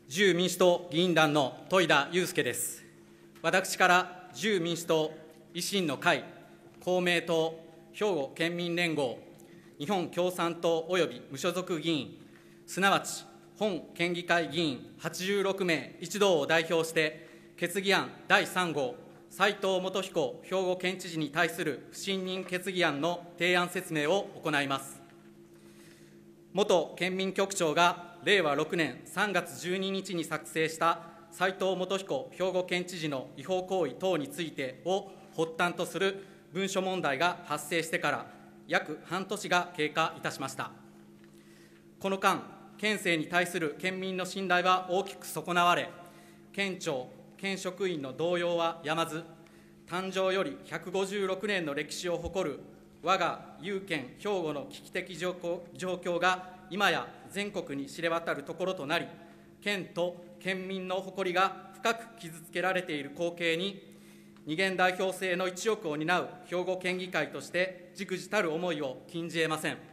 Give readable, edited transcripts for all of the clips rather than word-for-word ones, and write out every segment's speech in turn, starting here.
自由民主党議員団の戸田祐介です。私から自由民主党、維新の会、公明党、兵庫県民連合、日本共産党及び無所属議員、すなわち本県議会議員86名一同を代表して、決議案第3号、斉藤元彦兵庫県知事に対する不信任決議案の提案説明を行います。元県民局長が令和6年3月12日に作成した斉藤元彦兵庫県知事の違法行為等についてを発端とする文書問題が発生してから約半年が経過いたしました。この間、県政に対する県民の信頼は大きく損なわれ、県庁、県職員の動揺はやまず、誕生より156年の歴史を誇る我が有県兵庫の危機的状況が今や全国に知れ渡るところとなり、県と県民の誇りが深く傷つけられている光景に、二元代表制の一翼を担う兵庫県議会として忸怩たる思いを禁じ得ません。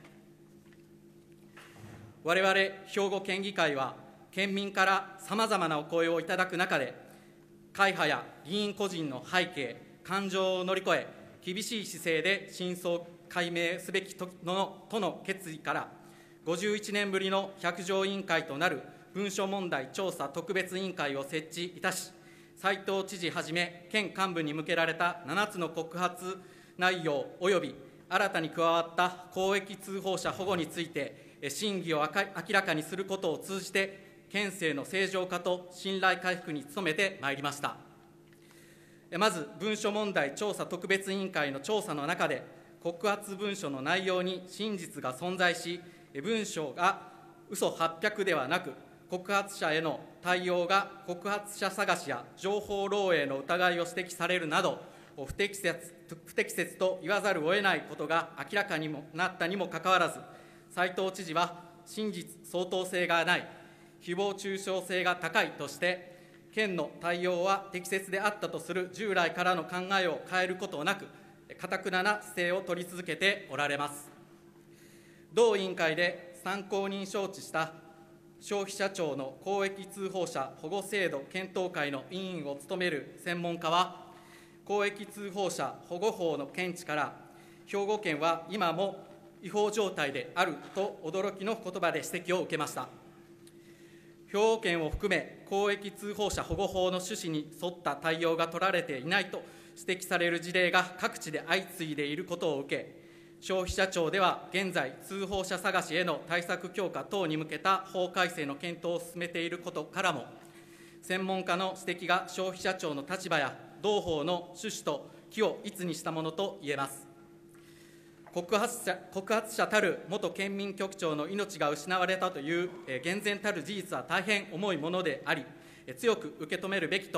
我々兵庫県議会は、県民からさまざまなお声をいただく中で、会派や議員個人の背景、感情を乗り越え、厳しい姿勢で真相解明すべきとの決意から、51年ぶりの百条委員会となる文書問題調査特別委員会を設置いたし、斉藤知事はじめ県幹部に向けられた7つの告発内容及び新たに加わった公益通報者保護について、真偽を明らかにすることを通じて、県政の正常化と信頼回復に努めてまいりました。まず、文書問題調査特別委員会の調査の中で、告発文書の内容に真実が存在し、文書が嘘800ではなく、告発者への対応が告発者探しや情報漏洩の疑いを指摘されるなど、不適切と言わざるを得ないことが明らかにもなったにもかかわらず、斉藤知事は真実相当性がない、誹謗中傷性が高いとして、県の対応は適切であったとする従来からの考えを変えることなく、頑なな姿勢を取り続けておられます。同委員会で参考人招致した消費者庁の公益通報者保護制度検討会の委員を務める専門家は、公益通報者保護法の見地から、兵庫県は今も違法状態であると驚きの言葉で指摘を受けました。兵庫県を含め、公益通報者保護法の趣旨に沿った対応が取られていないと指摘される事例が各地で相次いでいることを受け、消費者庁では現在、通報者探しへの対策強化等に向けた法改正の検討を進めていることからも、専門家の指摘が消費者庁の立場や同法の趣旨と軌を一にしたものと言えます。告発者たる元県民局長の命が失われたという厳然たる事実は大変重いものであり、強く受け止めるべき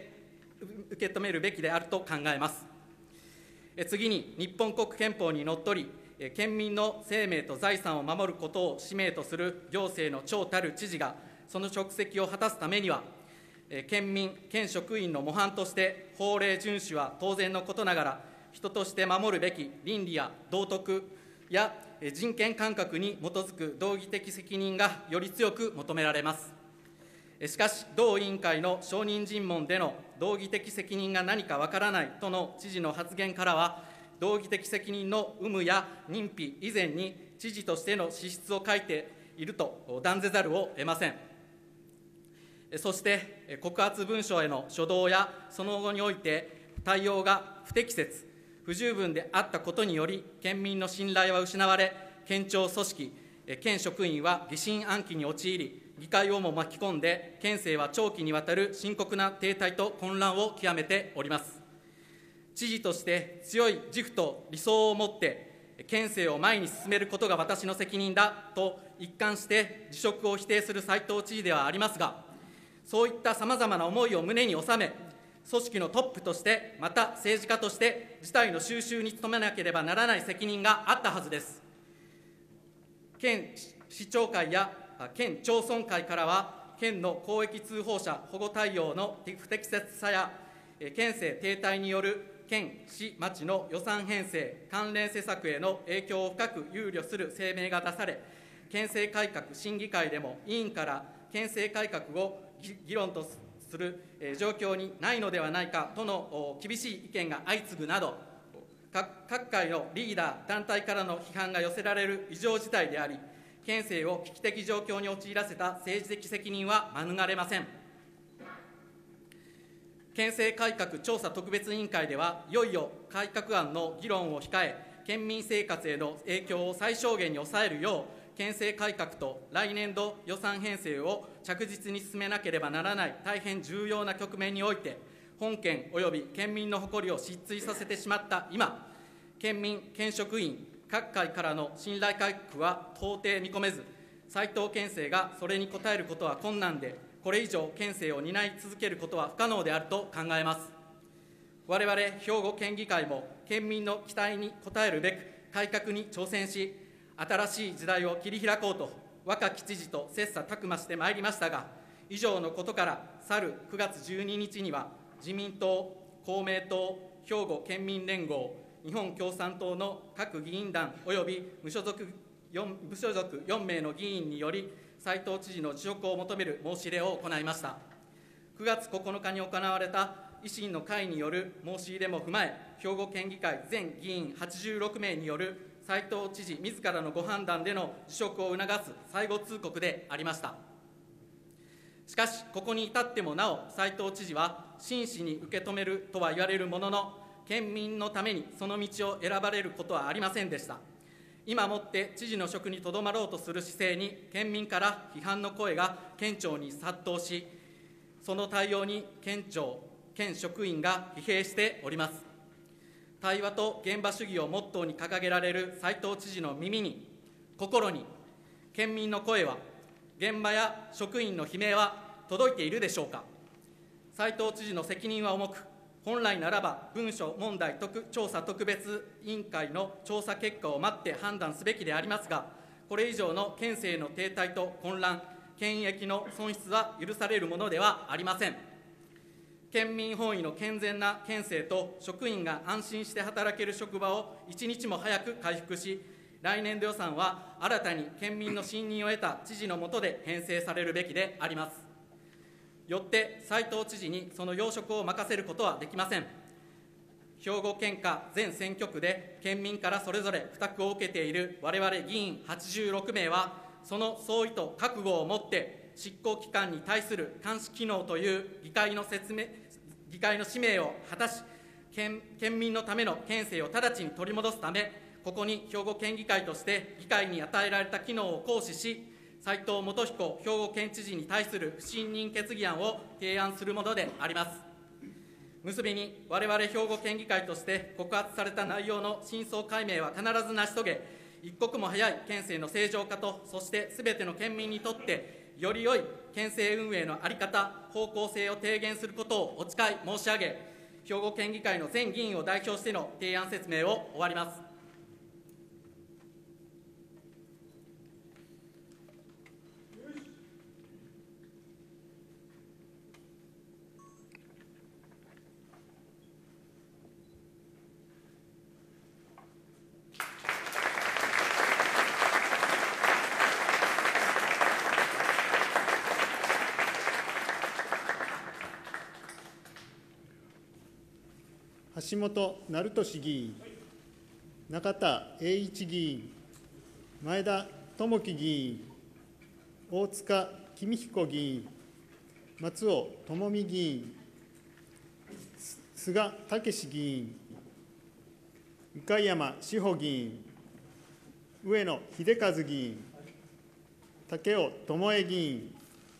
であると考えます。次に、日本国憲法にのっとり、県民の生命と財産を守ることを使命とする行政の長たる知事が、その職責を果たすためには、県民、県職員の模範として、法令遵守は当然のことながら、人として守るべき倫理や道徳や人権感覚に基づく道義的責任がより強く求められます。しかし、同委員会の証人尋問での道義的責任が何かわからないとの知事の発言からは、道義的責任の有無や認否以前に、知事としての資質を欠いていると断ぜざるを得ません。そして、告発文書への初動やその後において、対応が不適切、不十分であったことにより、県民の信頼は失われ、県庁組織、県職員は疑心暗鬼に陥り、議会をも巻き込んで、県政は長期にわたる深刻な停滞と混乱を極めております。知事として強い自負と理想を持って、県政を前に進めることが私の責任だと一貫して辞職を否定する斉藤知事ではありますが、そういったさまざまな思いを胸に収め、組織のトップとして、また政治家として、事態の収拾に努めなければならない責任があったはずです。県市長会や県町村会からは、県の公益通報者保護対応の不適切さや、県政停滞による県市町の予算編成、関連施策への影響を深く憂慮する声明が出され、県政改革審議会でも委員から県政改革を議論とする状況にないのではないかとの厳しい意見が相次ぐなど、各界のリーダー、団体からの批判が寄せられる異常事態であり、県政を危機的状況に陥らせた政治的責任は免れません。県政改革調査特別委員会では、いよいよ改革案の議論を控え、県民生活への影響を最小限に抑えるよう、県政改革と来年度予算編成を着実に進めなければならない大変重要な局面において、本県および県民の誇りを失墜させてしまった今、県民、県職員、各界からの信頼回復は到底見込めず、斉藤県政がそれに応えることは困難で、これ以上県政を担い続けることは不可能であると考えます。我々兵庫県議会も県民の期待に応えるべく改革に挑戦し、新しい時代を切り開こうと若き知事と切磋琢磨してまいりましたが、以上のことから去る9月12日には自民党、公明党、兵庫県民連合、日本共産党の各議員団および無所属4名の議員により、斉藤知事の辞職を求める申し入れを行いました。9月9日に行われた維新の会による申し入れも踏まえ、兵庫県議会全議員86名による斉藤知事自らのご判断での辞職を促す最後通告でありました。しかし、ここに至ってもなお、斉藤知事は真摯に受け止めるとは言われるものの、県民のためにその道を選ばれることはありませんでした。今もって知事の職にとどまろうとする姿勢に、県民から批判の声が県庁に殺到し、その対応に県庁、県職員が疲弊しております。対話と現場主義をモットーに掲げられる斉藤知事の耳に、心に、県民の声は、現場や職員の悲鳴は届いているでしょうか。斉藤知事の責任は重く、本来ならば文書問題調査特別委員会の調査結果を待って判断すべきでありますが、これ以上の県政の停滞と混乱、県益の損失は許されるものではありません。県民本位の健全な県政と職員が安心して働ける職場を一日も早く回復し、来年度予算は新たに県民の信任を得た知事の下で編成されるべきであります。よって斉藤知事にその要職を任せることはできません。兵庫県下全選挙区で県民からそれぞれ負託を受けている我々議員86名は、その総意と覚悟を持って執行機関に対する監視機能という議会の使命を果たし、県民のための県政を直ちに取り戻すため、ここに兵庫県議会として議会に与えられた機能を行使し、斉藤元彦兵庫県知事に対する不信任決議案を提案するものであります。結びに、我々兵庫県議会として告発された内容の真相解明は必ず成し遂げ、一刻も早い県政の正常化と、そしてすべての県民にとってより良い県政運営の在り方、方向性を提言することをお誓い申し上げ、兵庫県議会の全議員を代表しての提案説明を終わります。 橋本成俊議員、中田英一議員、前田智樹議員、大塚公彦議員、松尾智美議員、菅武議員、向山志保議員、上野秀和議員、武雄智恵議員、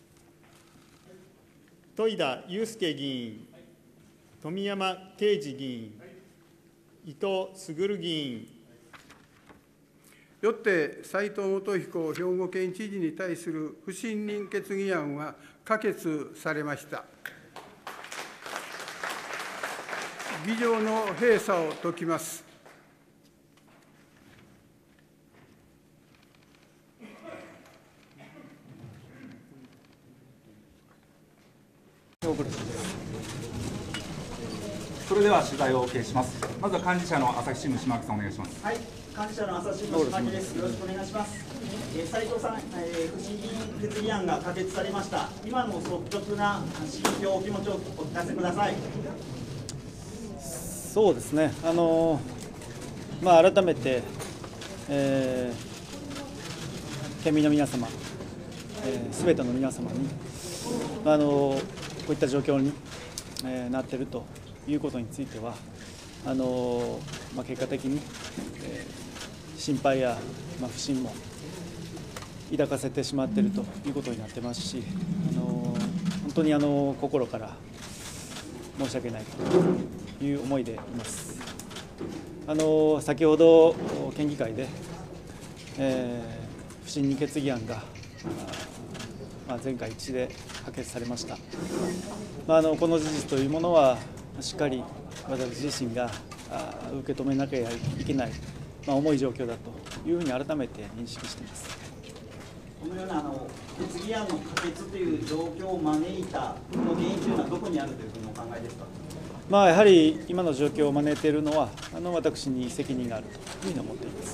戸井田祐介議員、富山圭司議員、伊藤卓議員。 よって斉藤元彦兵庫県知事に対する不信任決議案は可決されました。議場の閉鎖を解きます。 それでは取材をお受けします。まずは幹事社の朝日新聞、島木さん、お願いします。 はい。 幹事社の朝日新聞島木です。よろしくお願いします。斉藤さん、不信任決議案が可決されました。今の率直な心境、お気持ちをお聞かせください。 そうですね。改めて、県民の皆様、すべての皆様に、こういった状況に、なっているということについては、結果的に、心配や、不信も抱かせてしまっているということになってますし、本当に心から申し訳ないという思いでいます。先ほど県議会で、不信任決議案が全会一致で可決されました。この事実というものはしっかり私自身が受け止めなきゃいけない、重い状況だというふうに改めて認識しています。 このような決議案の可決という状況を招いたこの原因というのはどこにあるというふうにお考えですか。 やはり今の状況を招いているのは私に責任があるというふうに思っています。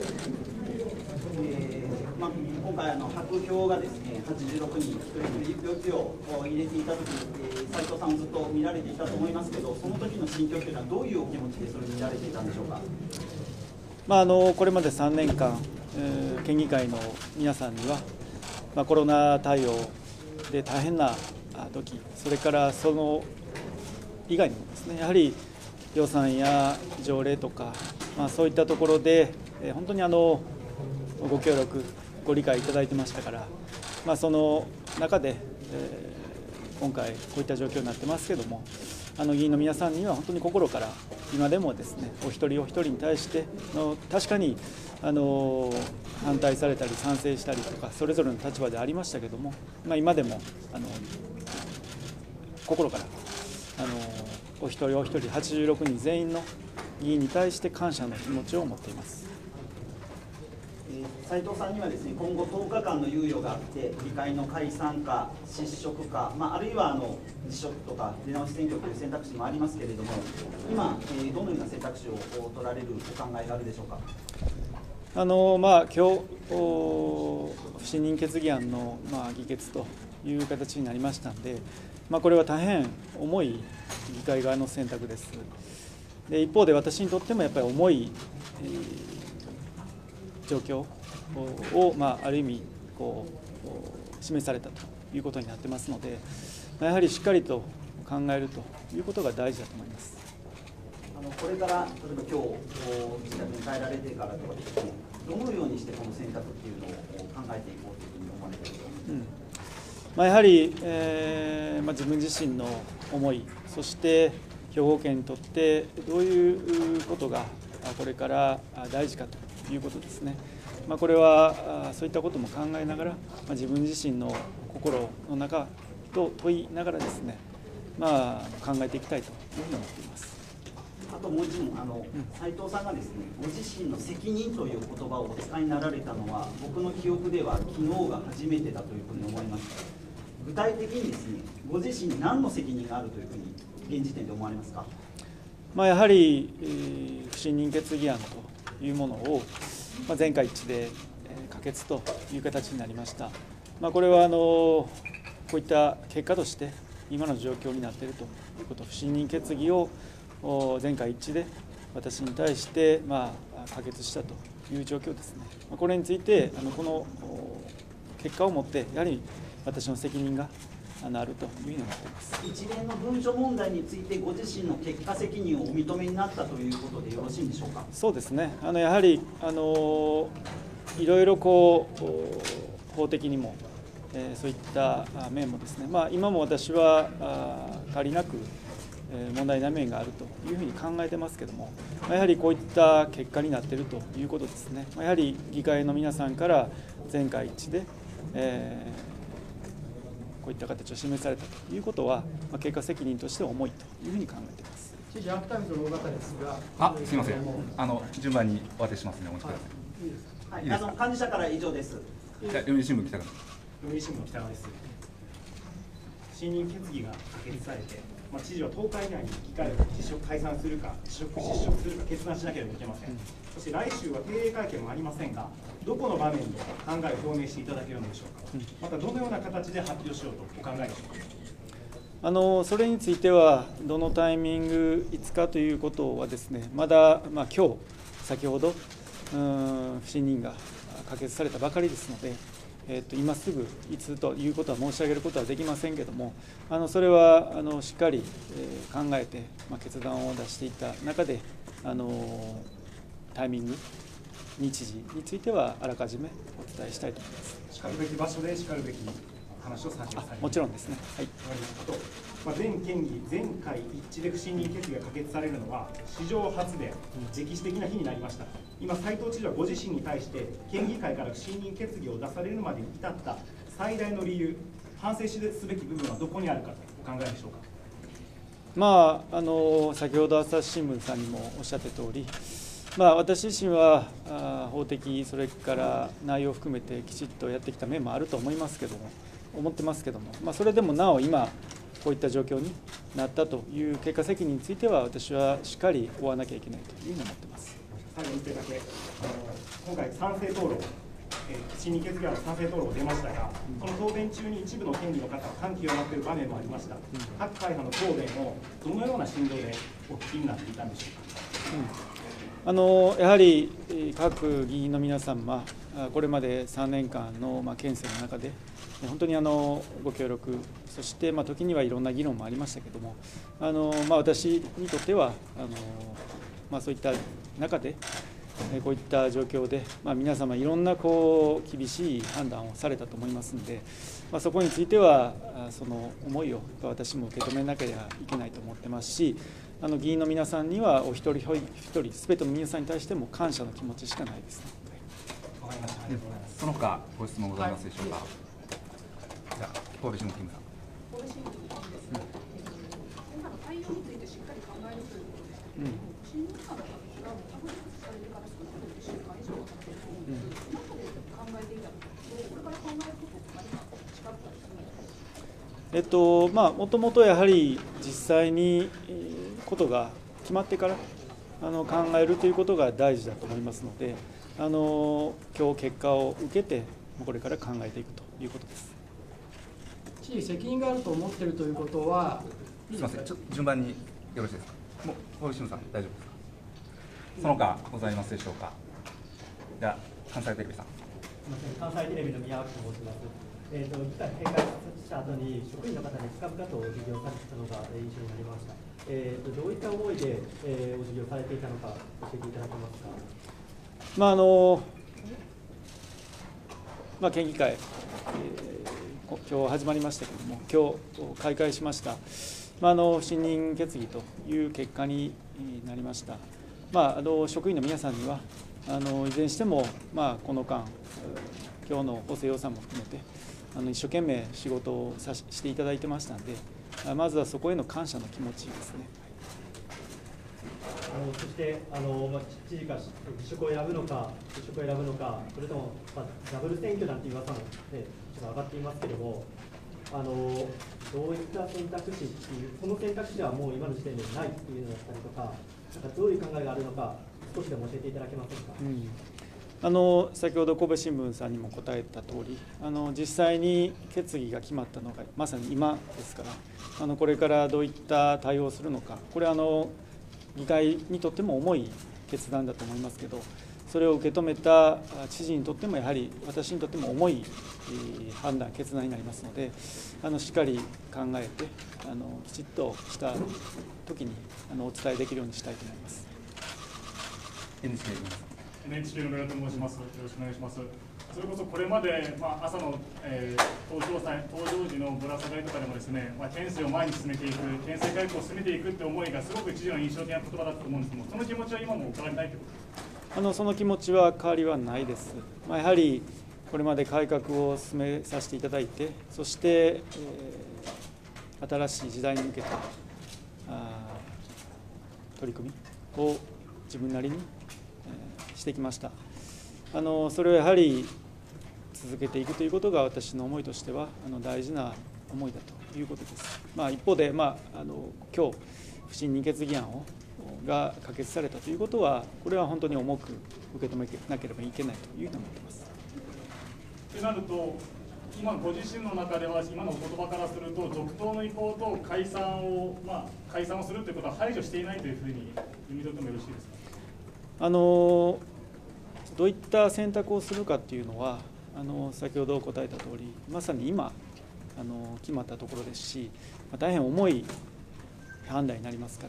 今回白票がですね86人、1人1票を入れていたとき、斉藤さんをずっと見られていたと思いますけど、その時の心境というのはどういうお気持ちでそれを見られていたんでしょうか。 これまで3年間、県議会の皆さんには、コロナ対応で大変な時、それからその以外にもですね、やはり予算や条例とか、そういったところで、本当にご協力、ご理解いただいてましたから、その中で、今回、こういった状況になってますけれども、議員の皆さんには本当に心から、今でもですね、お一人お一人に対して、確かに反対されたり、賛成したりとか、それぞれの立場でありましたけれども、今でも心から、お一人お一人、86人全員の議員に対して感謝の気持ちを持っています。 斉藤さんにはですね、今後10日間の猶予があって、議会の解散か、失職か、あるいは辞職とか出直し選挙という選択肢もありますけれども、今、どのような選択肢を取られるお考えがあるでしょうか。 今日、不信任決議案の議決という形になりましたので、これは大変重い議会側の選択です。で一方で私にとってもやっぱり重い、状況を、ある意味示されたということになってますので、やはりしっかりと考えるということが大事だと思います。 これから例えば今日自宅に帰られてからとかですね、どのようにしてこの選択っていうのを考えていこうというふうに思われていると。 やはり、自分自身の思い、そして兵庫県にとってどういうことがこれから大事かということですね。これはそういったことも考えながら、自分自身の心の中と問いながらですね、考えていきたいというふうに思っています。 あともう一問、斉藤さんがですね、ご自身の責任という言葉をお使いになられたのは、僕の記憶では昨日が初めてだというふうに思います。具体的にですね、ご自身に何の責任があるというふうに現時点で思われますか。 やはり不信任決議案というものを全会一致で可決という形になりました。これはこういった結果として今の状況になっているということ、不信任決議を全会一致で私に対して可決したという状況ですね。これについてこの結果をもってやはり私の責任があるというふうに思っています。 一連の文書問題についてご自身の結果責任をお認めになったということでよろしいんでしょうか。 そうですね。やはりいろいろ法的にも、そういった面もですね、今も私は仮なく問題な面があるというふうに考えてますけれども、やはりこういった結果になっているということですね。やはり議会の皆さんから全会一致で、こういった形を示されたということは、結果責任として重いというふうに考えています。 知事、アクタイムズの尾形ですが、 すみません、順番にお渡ししますので、お待ちください。いいですか。 幹事社から以上です。 読売新聞北川。 読売新聞北川です。不信任決議が可決されて、 知事は10日以内に議会を解散するか、失職するか決断しなければいけません。そして来週は定例会見もありませんが、どこの場面で考えを表明していただけるのでしょうか。またどのような形で発表しようとお考えでしょうか。 それについては、どのタイミング、いつかということはですね、まだ、今日先ほど不信任が可決されたばかりですので、今すぐいつということは申し上げることはできませんけれども、それはしっかり考えて、決断を出していった中で、タイミング、日時についてはあらかじめお伝えしたいと思います。 しかるべき場所でしかるべき話をさせてください。 もちろんですね。はい。 全県議、全会一致で不信任決議が可決されるのは史上初で歴史的な日になりました。今、斉藤知事はご自身に対して県議会から不信任決議を出されるまでに至った最大の理由、反省すべき部分はどこにあるかとお考えでしょうか。 先ほど朝日新聞さんにもおっしゃってた通り、私自身は法的、それから内容を含めてきちっとやってきた面もあると思ってますけども、それでもなお今、こういった状況になったという結果責任については、私はしっかり負わなきゃいけないというふうに思っています。 最後に1点だけ、今回、賛成討論、不信任決議案の賛成討論出ましたが、この答弁中に一部の県議の方、感極まっている場面もありました。各会派の答弁をどのような心情でお聞きになっていたんでしょうか。 やはり各議員の皆様、これまで3年間の県政の中で、本当にご協力、そして時にはいろんな議論もありましたけれども、私にとってはそういった中で、こういった状況で、皆様、いろんな厳しい判断をされたと思いますので、そこについては、その思いを私も受け止めなければいけないと思ってますし、議員の皆さんにはお一人一人、すべての皆さんに対しても感謝の気持ちしかないですね。 その他、ご質問ございますでしょうか。じゃあ、神戸新聞キムさん。 今の対応についてしっかり考えるということでしたけれども、新入さんの方がタブレットされてから少なくとも1週間以上経っていると思うんですけど、中で考えていたのか、これから考えることが何か近くからもともとやはり実際にことが決まってから考えるということが大事だと思いますので、今日結果を受けてこれから考えていくということです。 知事、責任があると思っているということは、 すみません、順番によろしいですか。もう神戸新聞さん、大丈夫ですか。その他ございますでしょうか。じゃあ、関西テレビさん。 すみません、関西テレビの宮脇と申します。議会閉会した後に職員の方に深々とお辞儀をされていたのが印象になりました。どういった思いで、お辞儀をされていたのか教えていただけますか。県議会、今日始まりましたけれども、今日開会しました。不信任決議という結果になりました。職員の皆さんには、いずれにしても、この間、今日の補正予算も含めて、一生懸命仕事をしていただいてましたので、まずはそこへの感謝の気持ちですね。 そして、知事が辞職を選ぶのか、それとも、ダブル選挙なんていう噂も、上がっていますけれども、どういった選択肢っていう、その選択肢はもう今の時点でないっていうのだったりとか、どういう考えがあるのか、少しでも教えていただけませんか。 先ほど神戸新聞さんにも答えた通り、実際に決議が決まったのがまさに今ですから、これからどういった対応をするのか、これは議会にとっても重い決断だと思いますけど、それを受け止めた知事にとっても、やはり私にとっても重い判断、決断になりますので、しっかり考えて、きちっとしたときにお伝えできるようにしたいと思います。 NHK の上田と申します。よろしくお願いします。それこそこれまで、朝の、登場時のぶら下がりとかでもですね、県政を前に進めていく、県政改革を進めていくって思いがすごく知事の印象的な言葉だったと思うんですけども、その気持ちは今も変わりないということですか。 その気持ちは変わりはないです。やはりこれまで改革を進めさせていただいて、そして、新しい時代に向けた取り組みを自分なりにしてきました。それをやはり続けていくということが私の思いとしては大事な思いだということです。一方で、今日不信任決議案が可決されたということは、これは本当に重く受け止めなければいけないというふうに思っています。 となると、今ご自身の中では、今のお言葉からすると、続投の意向と解散をするということは排除していないというふうに読み取ってもよろしいですか。 どういった選択をするかというのは、先ほど答えた通り、まさに今決まったところですし、大変重い判断になりますから、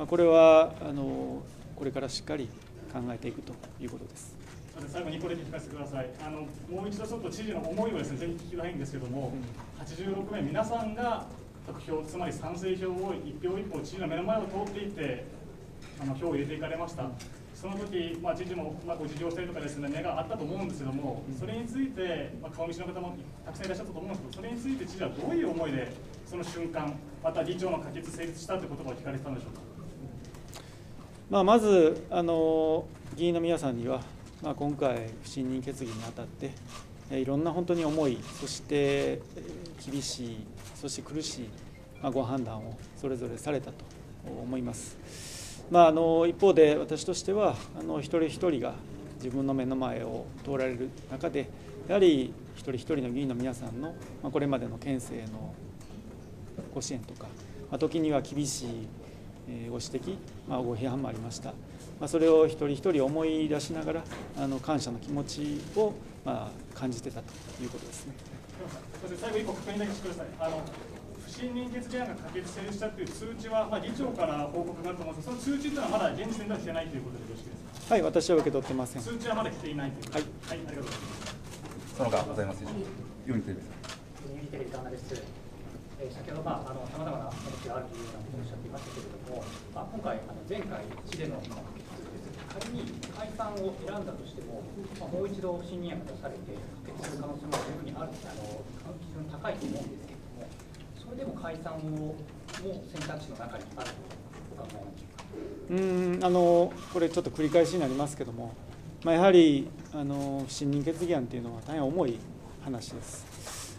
これはこれからしっかり考えていくということです。 最後にこれで聞かせてください。もう一度ちょっと知事の思いをですね、ぜひ聞きたいんですけども、86名皆さんが得票、つまり賛成票を一票一票知事の目の前を通っていって票を入れていかれました。その時、知事もご事情性とかですね、目があったと思うんですけども、それについて、顔見知りの方もたくさんいらっしゃったと思うんですけど、それについて知事はどういう思いで、その瞬間、また議長の可決成立したという言葉を聞かれてたんでしょうか。 まず議員の皆さんには、今回、不信任決議にあたって、いろんな本当に重い、そして厳しい、そして苦しいご判断をそれぞれされたと思います。一方で、私としては、一人一人が自分の目の前を通られる中で、やはり一人一人の議員の皆さんのこれまでの県政のご支援とか、時には厳しいご指摘、ご批判もありました。それを一人一人思い出しながら、感謝の気持ちを感じてたということですね。 最後、1個確認だけしてください。不信任決議案が可決成立したという通知は、議長から報告があると思うんですが、その通知というのはまだ現時点では来てないということでよろしいですか。 はい、私は受け取ってません。 通知はまだ来ていないということで。はい、ありがとうございます。 その他ございますでしょうか。ユニテレビさん。 ユニテレビカナです。先ほどさまざまな形があるというようなことをおっしゃっていましたけれども、今回前回市での仮に解散を選んだとしても、もう一度不信任案が出されて可決する可能性も十分にある基準高いと思うんですけれども、それでも解散も選択肢の中にあるとお考えなんでしょうか。 これちょっと繰り返しになりますけれども、やはり不信任決議案というのは大変重い話です。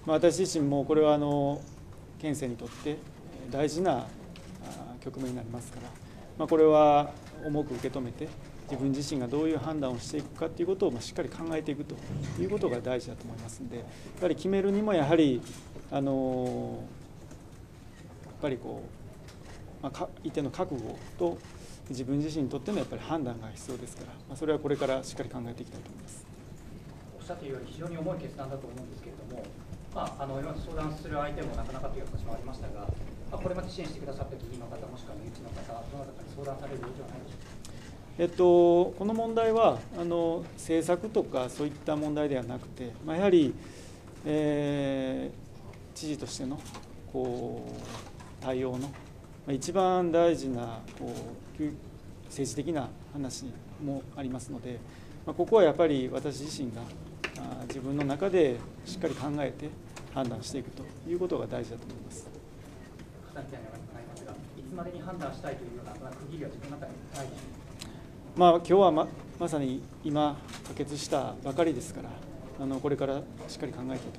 私自身もこれは県政にとって大事な局面になりますから、これは重く受け止めて、自分自身がどういう判断をしていくかということをしっかり考えていくということが大事だと思いますので、やはり決めるにもやはり一定の覚悟と自分自身にとってのやっぱり判断が必要ですから、それはこれからしっかり考えていきたいと思います。 おっしゃっているように非常に重い決断だと思うんですけれども、今相談する相手もなかなかという話もありましたが、これまで支援してくださった議員の方、もしくは身内の方、どなたかに相談される余地はないでしょうか。 この問題は政策とかそういった問題ではなくて、やはり、知事としての対応の一番大事な政治的な話もありますので、ここはやっぱり私自身が自分の中でしっかり考えて判断していくということが大事だと思います。 いつまでに判断したいというような区切りは自分の中にないでしょうか。 今日は まさに今可決したばかりですから、これからしっかり考えたいと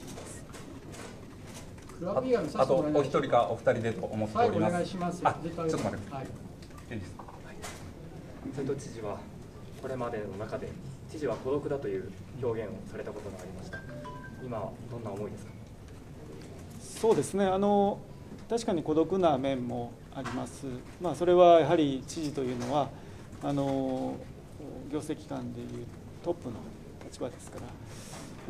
思います。 あとお一人かお二人でと思っております。 お願いします。 ちょっと待ってください。 斉藤知事はこれまでの中で知事は孤独だという表現をされたことがありました。今はどんな思いですか。 そうですね。確かに孤独な面もあります。それはやはり知事というのは行政機関でいうトップの立場ですから、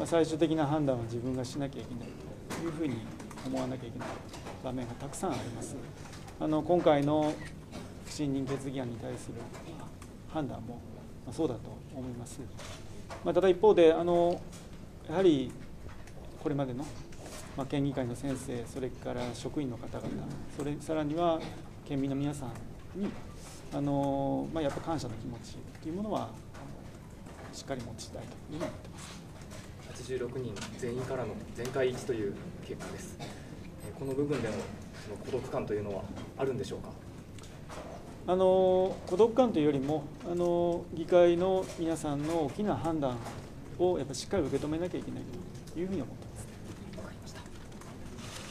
最終的な判断は自分がしなきゃいけないというふうに思わなきゃいけない場面がたくさんあります。今回の不信任決議案に対する判断もそうだと思います。ただ一方でやはりこれまでの県議会の先生、それから職員の方々、さらには県民の皆さんにやっぱ感謝の気持ちというものはしっかり持ちたいというふうに思っています。 86人全員からの全会一致という結果です。この部分での孤独感というのはあるんでしょうか。 孤独感というよりも議会の皆さんの大きな判断をやっぱりしっかり受け止めなきゃいけないというふうに思っています。 わかりました。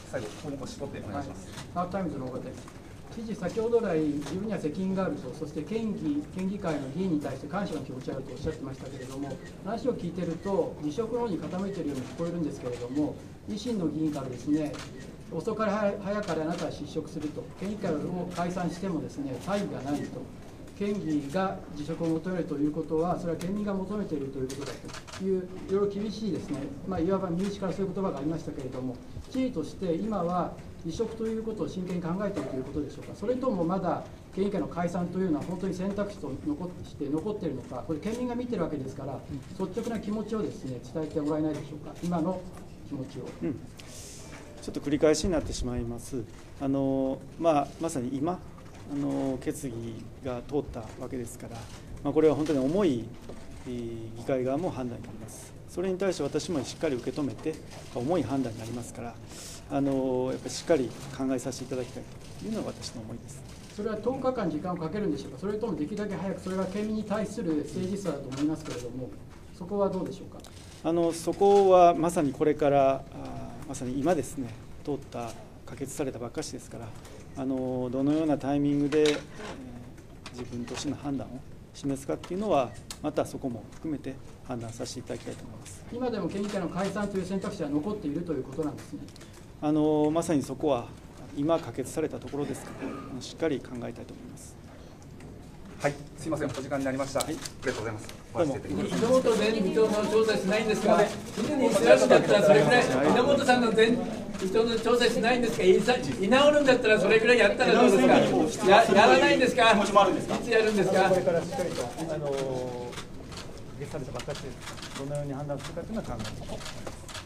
最後、項目を絞ってお願いします。 ハーフタイムズの大方です。知事、先ほど来、自分には責任があると、そして県議会の議員に対して感謝の気持ちがあるとおっしゃってましたけれども、話を聞いていると、辞職の方に傾いているように聞こえるんですけれども、維新の議員からですね、遅かれ早かれあなたは失職すると、県議会を解散してもですね、大義がないと。県議が辞職を求めるということは、それは県民が求めているということだという、いろいろ厳しいですね、いわば身内からそういう言葉がありましたけれども、知事として今は辞職ということを真剣に考えているということでしょうか、それともまだ県議会の解散というのは本当に選択肢として残っているのか、これ、県民が見てるわけですから、率直な気持ちをですね伝えてもらえないでしょうか、今の気持ちを。 ちょっと繰り返しになってしまいます。まさに今決議が通ったわけですから、これは本当に重い議会側も判断になります。それに対して私もしっかり受け止めて、重い判断になりますから、やっぱりしっかり考えさせていただきたいというのが私の思いです。 それは10日間時間をかけるんでしょうか、それともできるだけ早く、それが県民に対する誠実さだと思いますけれども、そこはどうでしょうか。 そこはまさにこれからまさに今ですね、通った可決されたばっかしですから、どのようなタイミングで自分としての判断を示すかっていうのは、またそこも含めて判断させていただきたいと思います。 今でも県議会の解散という選択肢は残っているということなんですね。 まさにそこは今可決されたところですから、しっかり考えたいと思います。 はい、すみません、お時間になりました。ありがとうございます。 井本前議長の調査しないんですか。常に知らずだったらそれぐらい、井本さんの前議長の調査しないんですか。居直るんだったらそれぐらいやったらどうですか。やらないんですか。いつやるんですか。 これからしっかりと可決されたばっかりです。どのように判断するかというのは考えていきます。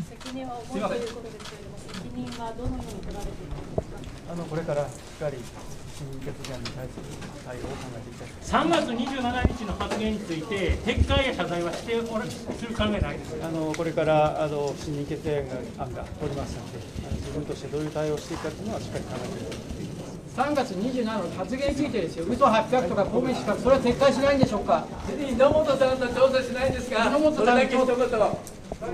責任は重いということですけれども、責任はどのように取られていくんですか。 これからしっかり不信任決議案に対する対応を考えていきたいと 3月27日の発言について、撤回や謝罪はする考えないですか。 これから不信任決議案が通りますので、自分としてどういう対応をしていくかというのはしっかり考えていきたいと思います。 3月27日の発言についてですよ、嘘800とか公明資格、それは撤回しないんでしょうか。 井本さんの調査しないんですか。 井本さんのそれだけ一言。